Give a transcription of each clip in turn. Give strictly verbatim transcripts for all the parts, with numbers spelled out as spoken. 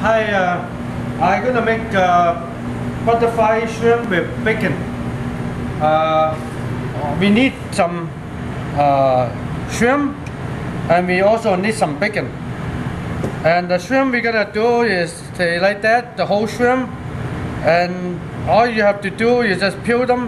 Hi, uh, I'm gonna make uh, butterfly shrimp with bacon. Uh, we need some uh, shrimp, and we also need some bacon. And the shrimp we're gonna do is say like that, the whole shrimp, and all you have to do is just peel them.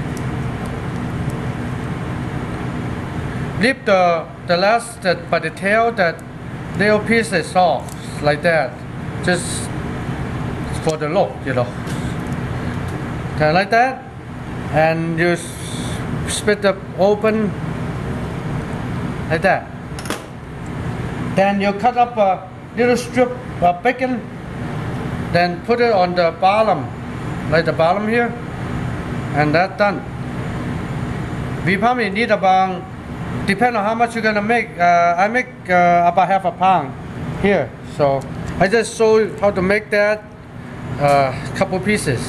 Leave the the last that by the tail, that little piece is off like that, just for the look, you know. Okay, like that, and you split it open like that. Then you cut up a little strip of bacon, then put it on the bottom, like the bottom here, and that's done. We probably need about, depend on how much you're gonna make. Uh, I make uh, about half a pound here, so I just show you how to make that uh, couple pieces.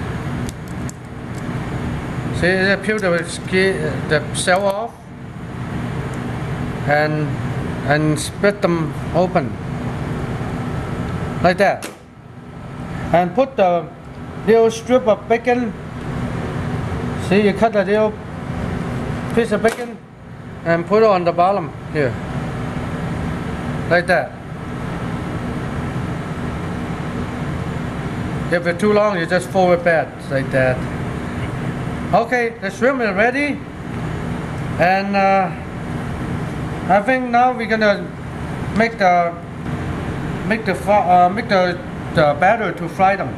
See, just peel the skin, the shell off, and and split them open like that, and put the little strip of bacon. See, you cut a little piece of bacon and put it on the bottom here, like that. If it's too long, you just fold it back like that. Okay, the shrimp is ready, and uh, I think now we're gonna make the make the uh, make the, the batter to fry them.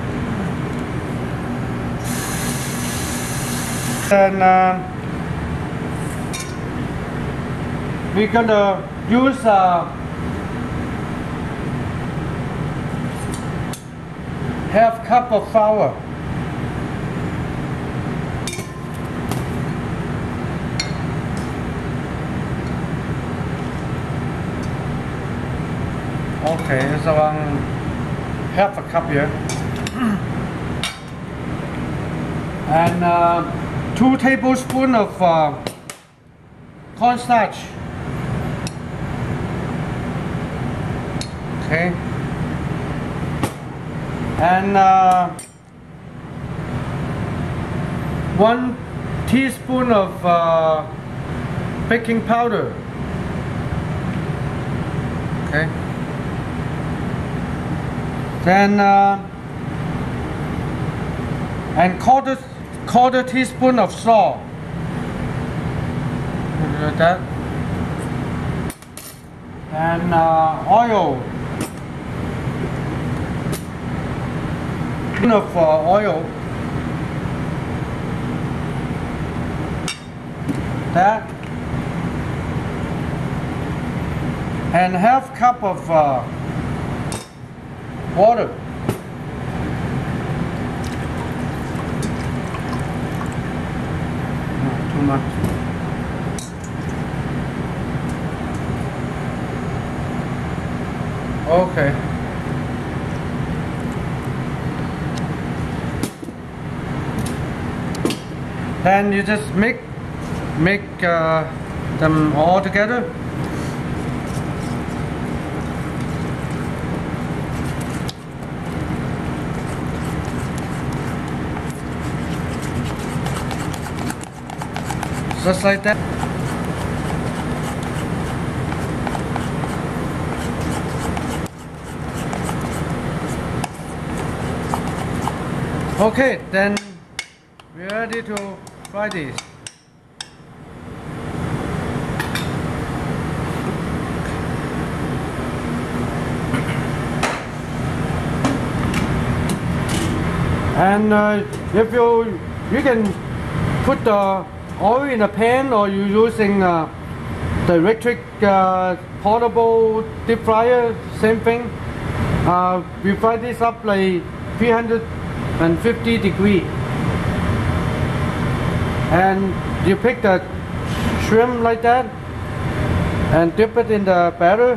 And uh, we're gonna use uh, half cup of flour. Okay, it's around half a cup here. And uh, two tablespoons of uh, cornstarch. Okay. And uh, one teaspoon of uh, baking powder. Okay. Then uh, and quarter quarter teaspoon of salt. Like that. And uh, oil. Of uh, oil. That. And half cup of uh, water. Not too much. Okay. Then you just make make uh, them all together. Just like that. Okay, then we're ready to fry this. And uh, if you you can put the oil in a pan, or you're using uh, the electric uh, portable deep fryer, same thing. Uh, we fry this up like three hundred fifty degree, and you pick the shrimp like that and dip it in the batter.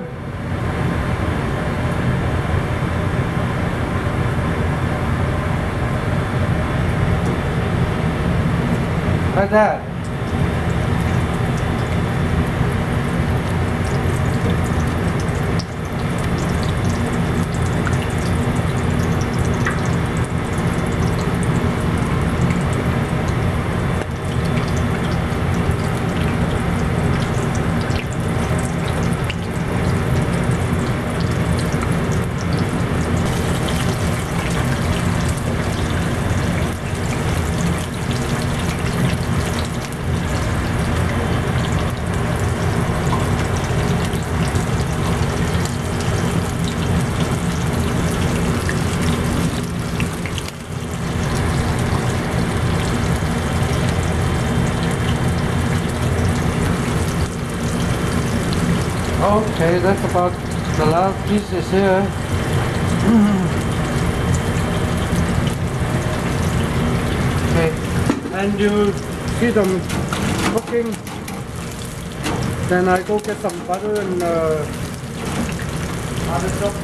Like that. Okay, that's about the last pieces here. Okay, and you see them cooking. Then I go get some butter and uh, other stuff.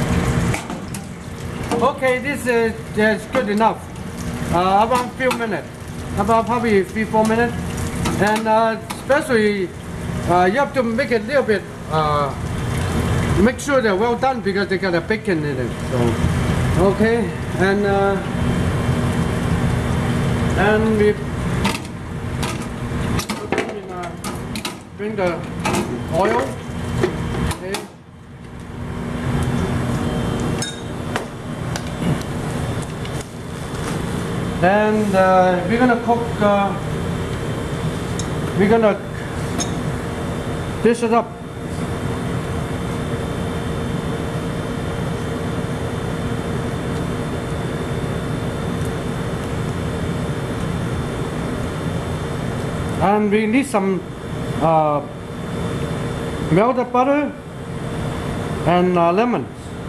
Okay, this is, is good enough. Uh, around few minutes, about probably three four minutes, and uh, especially uh, you have to make it a little bit. Uh, make sure they're well done because they got a bacon in it. So okay, and uh, and we bring the oil. Okay. Then uh, we're gonna cook. Uh, we're gonna dish it up. And we need some uh, melted butter and uh, lemons.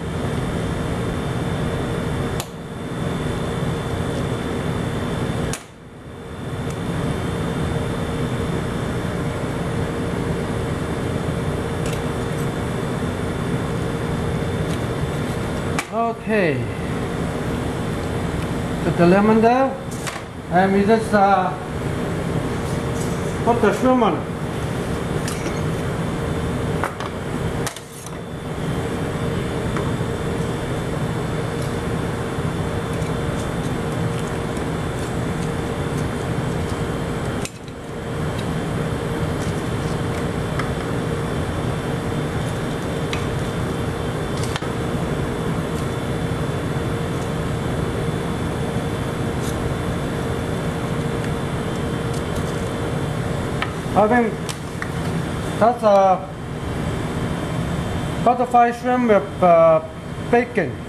Okay, put the lemon there, and we just uh, put the shrimp on it. I think that's a butterfly shrimp with uh, bacon.